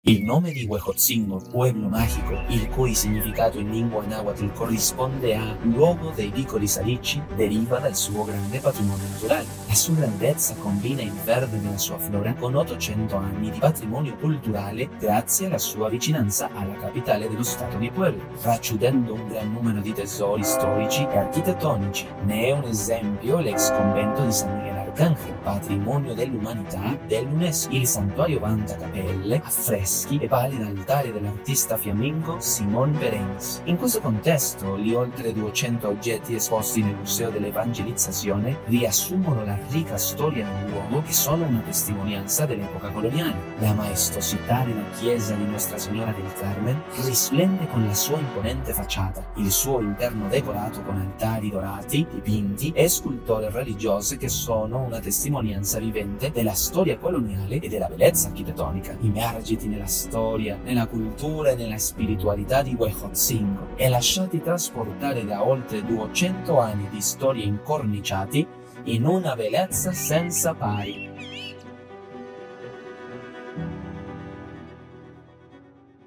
Il nome di Huejotzingo, pueblo magico, il cui significato in lingua nahuatl corrisponde a luogo dei piccoli salicci, deriva dal suo grande patrimonio naturale. La sua grandezza combina il verde della sua flora con 800 anni di patrimonio culturale grazie alla sua vicinanza alla capitale dello stato di Puebla, racchiudendo un gran numero di tesori storici e architettonici. Ne è un esempio l'ex convento di San Miguel Arcángel, patrimonio dell'umanità dell'UNESCO. Il santuario vanta cappelle, affreschi e pali d'altare dell'artista fiammingo Simón Perenz. In questo contesto, gli oltre 200 oggetti esposti nel Museo dell'Evangelizzazione riassumono la ricca storia del luogo e sono una testimonianza dell'epoca coloniale. La maestosità della chiesa di Nostra Signora del Carmen risplende con la sua imponente facciata, il suo interno decorato con altari dorati, dipinti e sculture religiose che sono una testimonianza vivente della storia coloniale e della bellezza architettonica. Immergiti nella storia, nella cultura e nella spiritualità di Huejotzingo e lasciati trasportare da oltre 200 anni di storie incorniciati in una bellezza senza pari.